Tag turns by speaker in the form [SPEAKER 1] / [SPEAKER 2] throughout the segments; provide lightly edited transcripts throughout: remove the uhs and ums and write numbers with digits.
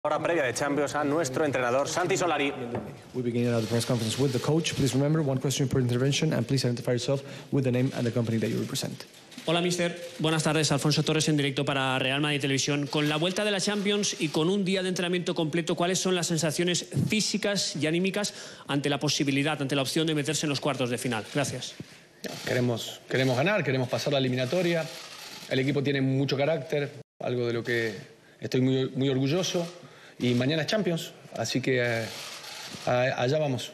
[SPEAKER 1] Hora previa de Champions a nuestro entrenador Santi Solari.
[SPEAKER 2] We begin now the press conference with the coach. Please remember, one question per intervention, and please identify yourself with the name and the company that you represent.
[SPEAKER 3] Hola, mister. Buenas tardes. Alfonso Torres en directo para Real Madrid Televisión. Con la vuelta de la Champions y con un día de entrenamiento completo, ¿cuáles son las sensaciones físicas y anímicas ante la posibilidad, ante la opción de meterse en los cuartos de final? Gracias.
[SPEAKER 4] Queremos ganar, queremos pasar la eliminatoria. El equipo tiene mucho carácter, algo de lo que estoy muy orgulloso. Y mañana es Champions, así que allá vamos.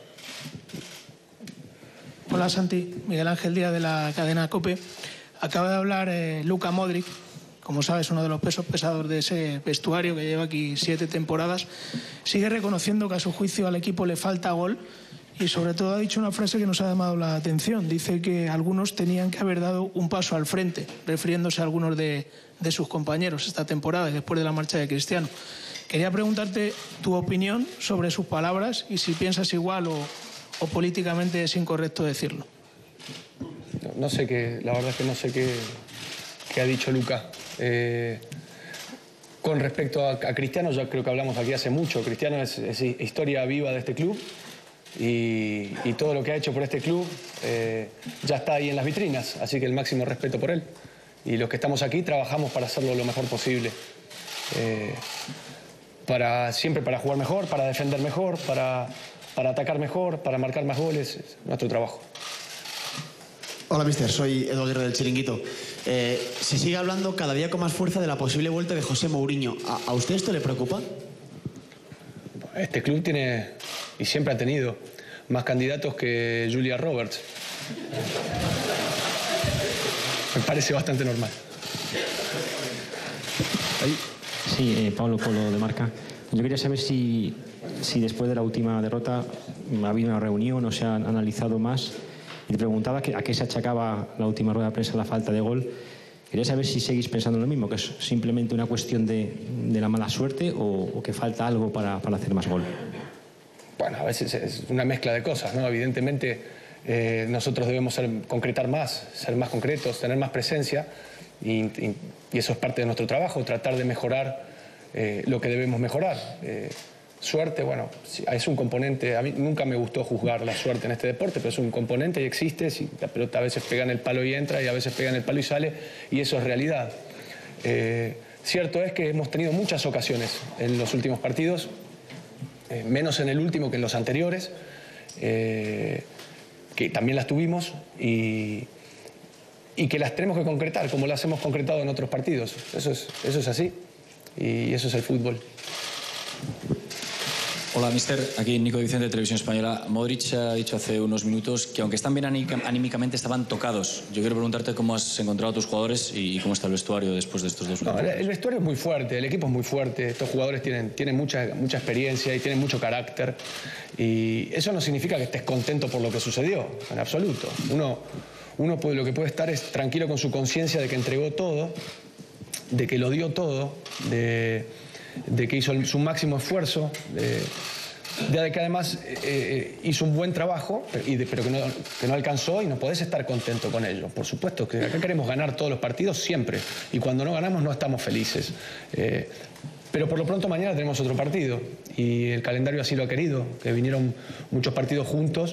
[SPEAKER 5] Hola Santi, Miguel Ángel Díaz de la cadena COPE. Acaba de hablar Luka Modric, como sabes, uno de los pesos pesados de ese vestuario que lleva aquí 7 temporadas. Sigue reconociendo que a su juicio al equipo le falta gol y sobre todo ha dicho una frase que nos ha llamado la atención. Dice que algunos tenían que haber dado un paso al frente, refiriéndose a algunos de sus compañeros esta temporada y después de la marcha de Cristiano. Quería preguntarte tu opinión sobre sus palabras y si piensas igual o políticamente es incorrecto decirlo.
[SPEAKER 4] No sé qué, la verdad es que no sé qué ha dicho Luka. Con respecto a Cristiano, ya creo que hablamos aquí hace mucho. Cristiano es historia viva de este club y todo lo que ha hecho por este club ya está ahí en las vitrinas, así que el máximo respeto por él. Y los que estamos aquí trabajamos para hacerlo lo mejor posible. Siempre para jugar mejor, para defender mejor, para atacar mejor, para marcar más goles. Es nuestro trabajo.
[SPEAKER 6] Hola, mister. Soy Edu Aguirre del Chiringuito. Se sigue hablando cada día con más fuerza de la posible vuelta de José Mourinho. ¿A usted esto le preocupa?
[SPEAKER 4] Este club tiene, y siempre ha tenido, más candidatos que Julia Roberts. Me parece bastante normal.
[SPEAKER 7] Sí, Pablo Polo de Marca. Yo quería saber si después de la última derrota ha habido una reunión o se ha analizado más. Y te preguntaba a qué se achacaba la última rueda de prensa la falta de gol. Quería saber si seguís pensando lo mismo, que es simplemente una cuestión de la mala suerte o que falta algo para hacer más gol.
[SPEAKER 4] Bueno, a veces es una mezcla de cosas, ¿no? Evidentemente nosotros debemos concretar más, ser más concretos, tener más presencia y eso es parte de nuestro trabajo, tratar de mejorar lo que debemos mejorar. Suerte, bueno, es un componente. A mí nunca me gustó juzgar la suerte en este deporte, pero es un componente y existe. Si la pelota a veces pega en el palo y entra y a veces pega en el palo y sale, y eso es realidad. Cierto es que hemos tenido muchas ocasiones en los últimos partidos, menos en el último que en los anteriores, que también las tuvimos y que las tenemos que concretar como las hemos concretado en otros partidos. Eso es así y eso es el fútbol.
[SPEAKER 8] Hola, mister. Aquí Nico Vicente de Televisión Española. Modric ha dicho hace unos minutos que aunque están bien anímicamente, estaban tocados. Yo quiero preguntarte cómo has encontrado a tus jugadores y cómo está el vestuario después de estos 2 minutos.
[SPEAKER 4] No, el vestuario es muy fuerte, el equipo es muy fuerte. Estos jugadores tienen mucha experiencia y tienen mucho carácter. Y eso no significa que estés contento por lo que sucedió, en absoluto. Uno lo que puede estar es tranquilo con su conciencia de que entregó todo, de que lo dio todo, de que hizo su máximo esfuerzo, de que además hizo un buen trabajo, pero que no alcanzó y no podés estar contento con ello. Por supuesto que acá queremos ganar todos los partidos siempre y cuando no ganamos no estamos felices. Pero por lo pronto mañana tenemos otro partido y el calendario así lo ha querido, que vinieron muchos partidos juntos,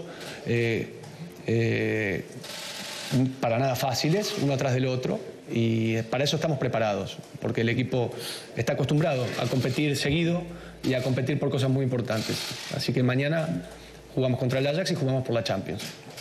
[SPEAKER 4] para nada fáciles, uno atrás del otro. Y para eso estamos preparados, porque el equipo está acostumbrado a competir seguido y a competir por cosas muy importantes. Así que mañana jugamos contra el Ajax y jugamos por la Champions.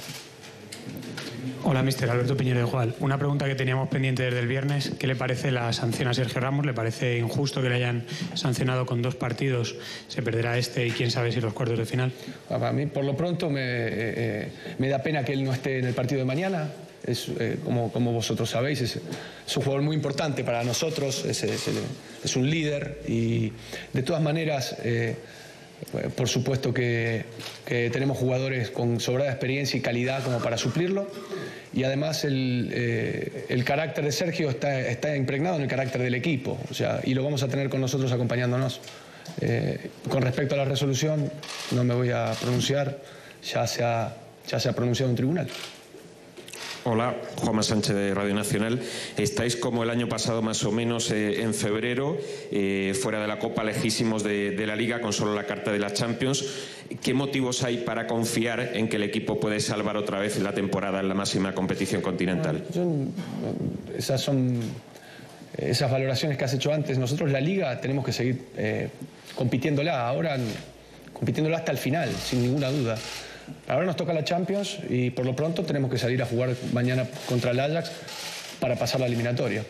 [SPEAKER 9] Hola, mister. Alberto Piñero de Igual. Una pregunta que teníamos pendiente desde el viernes. ¿Qué le parece la sanción a Sergio Ramos? ¿Le parece injusto que le hayan sancionado con 2 partidos? ¿Se perderá este y quién sabe si los cuartos de final? A mí, por lo pronto, me da pena que él no esté en el partido de mañana. Como vosotros sabéis, es un jugador muy importante para nosotros, es un líder y de todas maneras, por supuesto que tenemos jugadores con sobrada experiencia y calidad como para suplirlo y además el carácter de Sergio está impregnado en el carácter del equipo, y lo vamos a tener con nosotros acompañándonos. Con respecto a la resolución, no me voy a pronunciar, ya se ha pronunciado un tribunal.
[SPEAKER 10] Hola, Juanma Sánchez de Radio Nacional. Estáis como el año pasado más o menos en febrero, fuera de la Copa, lejísimos de la Liga, con solo la carta de la Champions. ¿Qué motivos hay para confiar en que el equipo puede salvar otra vez la temporada en la máxima competición continental?
[SPEAKER 4] Esas valoraciones que has hecho antes. Nosotros la Liga tenemos que seguir compitiéndola, ahora compitiéndola hasta el final, sin ninguna duda. Ahora nos toca la Champions y por lo pronto tenemos que salir a jugar mañana contra el Ajax para pasar la eliminatoria.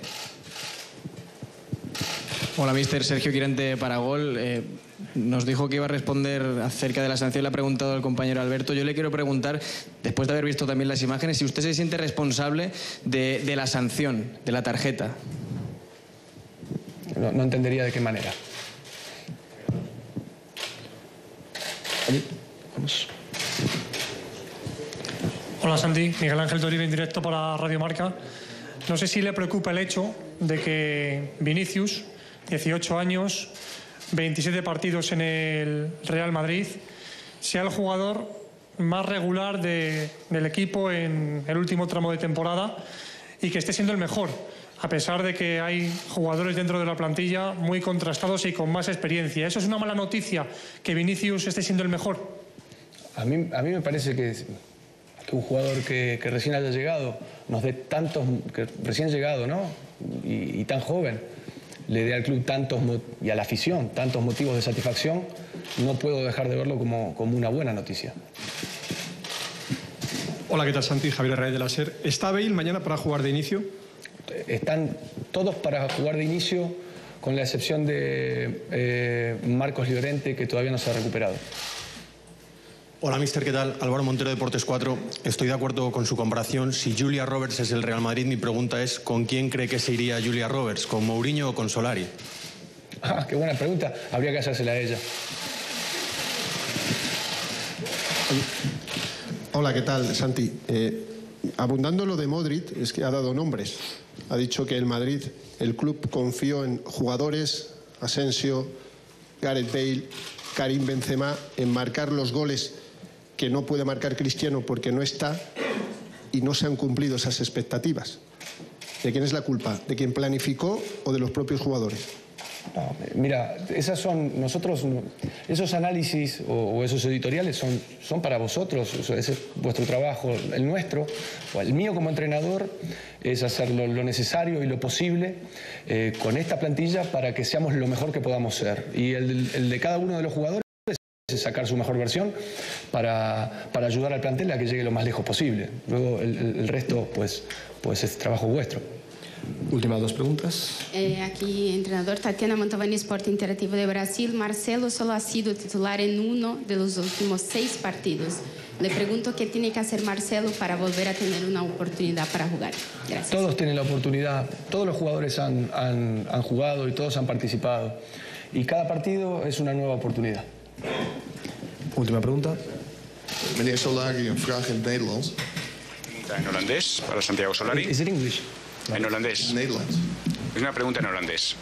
[SPEAKER 11] Hola, mister. Sergio Quirente para Gol. Nos dijo que iba a responder acerca de la sanción. Le ha preguntado el compañero Alberto. Yo le quiero preguntar, después de haber visto también las imágenes, si usted se siente responsable de la sanción, de la tarjeta.
[SPEAKER 4] No entendería de qué manera.
[SPEAKER 2] Vamos.
[SPEAKER 12] Hola Santi, Miguel Ángel Toribe en directo para Radio Marca. No sé si le preocupa el hecho de que Vinicius, 18 años, 27 partidos en el Real Madrid, sea el jugador más regular del equipo en el último tramo de temporada y que esté siendo el mejor, a pesar de que hay jugadores dentro de la plantilla muy contrastados y con más experiencia. ¿Eso es una mala noticia, que Vinicius esté siendo el mejor?
[SPEAKER 4] A mí me parece que un jugador que recién haya llegado, nos dé tantos, que recién llegado, ¿no? Y tan joven, le dé al club y a la afición tantos motivos de satisfacción, no puedo dejar de verlo como una buena noticia.
[SPEAKER 13] Hola, ¿qué tal, Santi? Javier Herrera de la SER. ¿Está Bale mañana para jugar de inicio?
[SPEAKER 4] Están todos para jugar de inicio, con la excepción de Marcos Llorente, que todavía no se ha recuperado.
[SPEAKER 13] Hola, mister, ¿qué tal? Álvaro Montero, Deportes 4. Estoy de acuerdo con su comparación. Si Julia Roberts es el Real Madrid, mi pregunta es, ¿con quién cree que se iría Julia Roberts? ¿Con Mourinho o con Solari?
[SPEAKER 4] Ah, qué buena pregunta. Habría que hacérsela a ella.
[SPEAKER 14] Hola, ¿qué tal, Santi? Abundando lo de Modric, es que ha dado nombres. Ha dicho que el Madrid, el club, confió en jugadores, Asensio, Gareth Bale, Karim Benzema, en marcar los goles que no puede marcar Cristiano porque no está, y no se han cumplido esas expectativas. ¿De quién es la culpa? ¿De quien planificó o de los propios jugadores?
[SPEAKER 4] No, mira, esos análisis o esos editoriales son para vosotros, ese es vuestro trabajo. El nuestro, o el mío como entrenador, es hacer lo necesario y lo posible con esta plantilla para que seamos lo mejor que podamos ser. Y el de cada uno de los jugadores es sacar su mejor versión para ayudar al plantel a que llegue lo más lejos posible. Luego el resto pues es trabajo vuestro.
[SPEAKER 2] Últimas dos preguntas.
[SPEAKER 15] Aquí, entrenador, Tatiana Mantovani, Sport Interactivo de Brasil. Marcelo solo ha sido titular en uno de los últimos 6 partidos. Le pregunto qué tiene que hacer Marcelo para volver a tener una oportunidad para jugar. Gracias.
[SPEAKER 4] Todos tienen la oportunidad, todos los jugadores han jugado y todos han participado. Y cada partido es una nueva oportunidad.
[SPEAKER 2] Última pregunta.
[SPEAKER 16] Meneer Solari, een vraag in het Nederlands.
[SPEAKER 17] En holandés, para Santiago Solari.
[SPEAKER 4] ¿Es en English?
[SPEAKER 17] En holandés.
[SPEAKER 16] Nederlands.
[SPEAKER 17] Es una pregunta en holandés.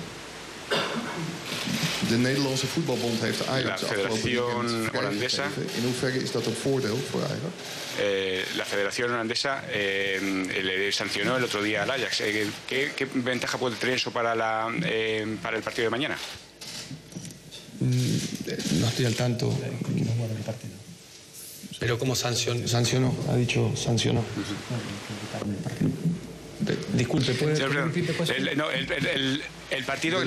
[SPEAKER 16] De Nederlandse Voetbalbond heeft Ajax
[SPEAKER 17] La Federación Holandesa.
[SPEAKER 16] In hoeverre is dat een voordeel voor Ajax?
[SPEAKER 17] La Federación Holandesa le sancionó el otro día al Ajax. ¿Qué ventaja puede tener eso para el partido de mañana?
[SPEAKER 4] No estoy al tanto. Pero ¿cómo sancionó? Ha dicho sancionó. Disculpe, ¿puede repetir después?
[SPEAKER 17] El partido...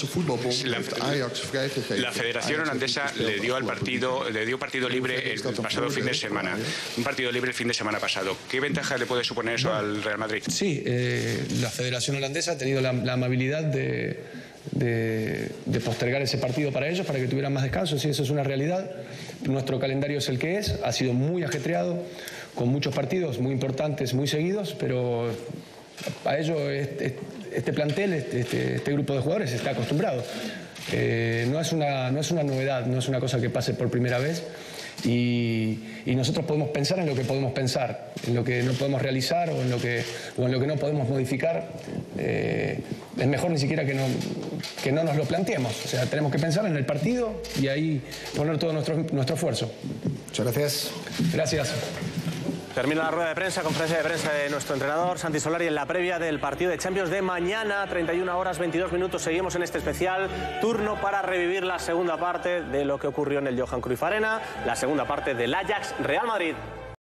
[SPEAKER 17] La Federación Holandesa le dio partido libre el pasado fin de semana. Un partido libre el fin de semana pasado. ¿Qué ventaja le puede suponer eso al Real Madrid?
[SPEAKER 4] Sí, la Federación Holandesa ha tenido la amabilidad de postergar ese partido para ellos, para que tuvieran más descanso. Sí, eso es una realidad. Nuestro calendario es el que es. Ha sido muy ajetreado, con muchos partidos muy importantes, muy seguidos, pero a ello este plantel, este grupo de jugadores está acostumbrado. No es una novedad, no es una cosa que pase por primera vez. Y nosotros podemos pensar en lo que podemos pensar, en lo que no podemos realizar o en lo que no podemos modificar. Es mejor ni siquiera que no nos lo planteemos. O sea, tenemos que pensar en el partido y ahí poner todo nuestro esfuerzo.
[SPEAKER 2] Muchas gracias.
[SPEAKER 4] Gracias.
[SPEAKER 1] Termina la rueda de prensa, conferencia de prensa de nuestro entrenador Santi Solari en la previa del partido de Champions de mañana, 31 horas 22 minutos. Seguimos en este especial turno para revivir la segunda parte de lo que ocurrió en el Johan Cruyff Arena, la segunda parte del Ajax Real Madrid.